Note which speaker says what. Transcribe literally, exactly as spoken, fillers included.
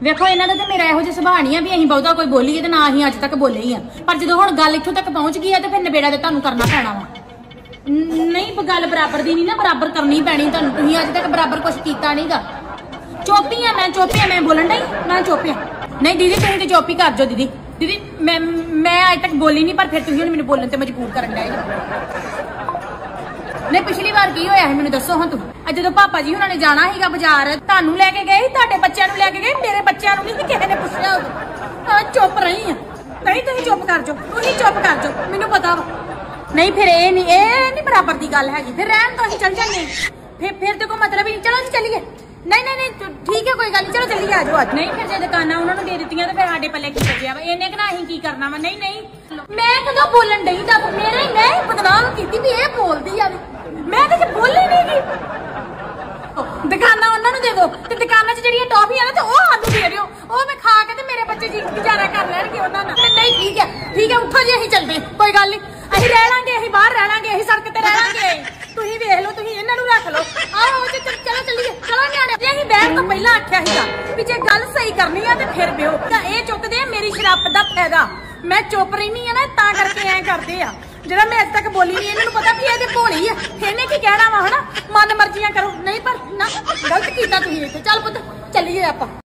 Speaker 1: ਵੇਖੋ ਇਹਨਾਂ ਦਾ ਤੇ ਮੇਰਾ ਇਹੋ ਜਿਹਾ ਸੁਭਾਅ ਨਹੀਂ ਆ ਵੀ ਅਸੀਂ ਬਹੁਤਾ ਕੋਈ ਬੋਲੀਏ ਤੇ ਨਾ ਅਸੀਂ ਅੱਜ ਤੱਕ ਬੋਲੇ ਹੀ ਆ, ਪਰ ਜਦੋਂ ਹੁਣ ਗੱਲ ਇੱਥੋਂ ਤੱਕ ਪਹੁੰਚ ਗਈ ਆ ਤੇ ਫਿਰ ਨਿਬੇੜਾ ਤੇ ਤੁਹਾਨੂੰ ਕਰਨਾ ਪੈਣਾ ਵਾ। ਨਹੀਂ ਗੱਲ ਬਰਾਬਰ ਦੀ ਨਹੀਂ ਨਾ, ਬਰਾਬਰ ਕਰਨੀ ਪੈਣੀ ਤੁਹਾਨੂੰ। ਤੁਸੀਂ ਅੱਜ ਤੱਕ ਬਰਾਬਰ ਕੁਝ ਕੀਤਾ ਨਹੀਂਗਾ। ਚੁੱਪ ਆ ਮੈਂ, ਚੁੱਪ ਆ ਮੈਂ, ਬੋਲਣ ਡਈ ਮੈਂ ਚੁੱਪ ਆ। ਨਹੀਂ ਦੀਦੀ ਤੁਸੀਂ ਤੇ ਚੁੱਪ ਹੀ ਕਰ ਜਾਓ। ਦੀਦੀ ਦੀਦੀ ਮੈਂ ਮੈਂ ਅੱਜ ਤੱਕ ਬੋਲੀ ਨਹੀਂ, ਪਰ ਫਿਰ ਤੁਸੀਂ ਹੁਣ ਮੈਨੂੰ ਬੋਲਣ ਤੇ ਮਜਬੂਰ ਕਰਨ ਡਏ। ਨਹੀਂ ਪਿਛਲੀ ਵਾਰ ਕੀ ਹੋਇਆ ਸੀ ਮੈਨੂੰ ਦੱਸੋ ਹਾਂ। ਤੂੰ ਅੱਜ ਜਦੋਂ ਪਾਪਾ ਜੀ ਉਹਨਾਂ ਨੇ ਜਾਣਾ ਸੀਗਾ ਬਾਜ਼ਾਰ, ਤੁਹਾਨੂੰ ਲੈ ਕੇ ਗਏ, ਤੁਹਾਡੇ ਬੱਚਿਆਂ ਨੂੰ ਲੈ ਕੇ ਗਏ, ਮੇਰੇ ਬੱਚਿਆਂ ਨੂੰ ਨਹੀਂ ਕਿਸੇ ਨੇ ਪੁੱਛਿਆ। ਹਾਂ ਚੁੱਪ ਰਹੀ ਆ। ਨਹੀਂ ਤੁਸੀਂ ਚੁੱਪ ਕਰ ਜਾਓ, ਤੁਸੀਂ ਚੁੱਪ ਕਰ ਜਾਓ, ਮੈਨੂੰ ਪਤਾ ਵਾ। ਨਹੀਂ ਫਿਰ ਇਹ ਨਹੀਂ ਇਹ ਨਹੀਂ ਬਰਾਬਰ ਦੀ ਗੱਲ ਹੈਗੀ। ਫਿਰ ਰਹਿਣ ਤੋਂ ਅਸੀਂ ਚੱਲ ਜਾਂਦੇ ਫਿਰ ਫਿਰ ਤੇ ਕੋਈ ਮਤਲਬ ਹੀ। ਚਲੋ ਜੀ ਚੱਲੀਏ। ਨਹੀਂ ਨਹੀਂ ਨਹੀਂ ਠੀਕ ਹੈ ਕੋਈ ਗੱਲ ਨਹੀਂ, ਚਲੋ ਚੱਲੀਏ ਆ ਜਾਓ। ਨਹੀਂ ਫਿਰ ਜੇ ਦੁਕਾਨਾਂ ਉਹਨਾਂ ਨੂੰ ਦੇ ਦਿੱਤੀਆਂ ਤੇ ਫਿਰ ਸਾਡੇ ਪੱਲੇ ਕੀ ਬਚਿਆ ਵਾ? ਇਹਨੇ ਕਿ ਨਾ ਅਸੀਂ ਕੀ ਕਰਨਾ ਵਾ? ਨਹੀਂ ਨਹੀਂ ਮੈਂ ਕਦੋਂ ਬੋਲਣ ਡਈ ਤਾਂ ਮੇਰੇ ਮੈਂ ਬਦਨਾਮ ਕੀਤੀ ਵੀ ਇਹ ਬੋਲਦੀ ਆ। ਮੈਂ ਤਾਂ ਬੋਲੀ ਨਹੀਂ ਗਈ। ਦੁਕਾਨਾਂ ਉਹਨਾਂ ਨੂੰ ਦੇ ਦਿਓ ਤੇ ਦੁਕਾਨਾਂ 'ਚ ਜਿਹੜੀਆਂ ਟੌਫੀਆਂ ਨੇ ਤੇ ਉਹ ਸਾਨੂੰ ਦੇ ਦਿਓ। ਉਹ ਮੈਂ ਖਾ ਕੇ ਤੇ ਮੇਰੇ ਬੱਚੇ ਜੀ ਗੁਜ਼ਾਰਾ ਕਰ ਲੈਣਗੇ ਉਹਨਾਂ ਨਾਲ। ਨਹੀਂ ਠੀਕ ਹੈ ਠੀਕ ਹੈ ਉੱਠੋ ਜੀ ਅਸੀਂ ਚੱਲਦੇ, ਕੋਈ ਗੱਲ ਨਹੀਂ। ਅਸੀਂ ਰਹਿ ਲਾਂਗੇ, ਅਸੀਂ ਬਾਹਰ ਰਹਿ ਲਾਂਗੇ, ਅਸੀਂ ਸੜਕ ਤੇ ਰਹਿ ਲਾਂਗੇ। ਤੁਸੀਂ ਵੇਖ ਲਓ, ਤੁਸੀਂ ਇਹਨਾਂ ਨੂੰ ਰੱਖ ਲਓ। ਆਓ ਚਲੋ ਚੱਲੀਏ। ਚਲੋ ਨਿਆਣੇ ਅਸੀਂ ਬਹਿਣ ਤੋਂ ਪਹਿਲਾਂ ਆਖਿਆ ਸੀਗਾ ਵੀ ਜੇ ਗੱਲ ਸਹੀ ਕਰਨੀ ਆ ਤੇ ਫਿਰ ਬਿਓ। ਤਾਂ ਇਹ ਚੁੱਕਦੇ ਆ ਮੇਰੀ ਸ਼ਰਾਬ ਦਾ ਫਾਇਦਾ। ਮੈਂ ਚੁੱਪ ਰਹਿਨੀ ਆ ਨਾ ਤਾਂ ਕਰਕੇ ਐਂ ਕਰਦੇ ਆ। ਜਿਹੜਾ ਮੈਂ ਅੱਜ ਤੱਕ ਬੋਲੀ ਨਹੀਂ, ਇਹਨਾਂ ਨੂੰ ਪਤਾ ਵੀ ਇਹਦੇ ਭੋਲੀ ਆ। ਇਹਨੇ ਕੀ ਕਹਿਣਾ ਵਾ ਹਨਾ, ਮਨ ਮਰਜ਼ੀਆਂ ਕਰੋ। ਨਹੀਂ ਪਰ ਨਾ ਗਲਤ ਕੀਤਾ ਤੁਸੀਂ ਇੱਥੇ। ਚੱਲ ਪੁੱਤ ਚੱਲੀਏ ਆਪਾਂ।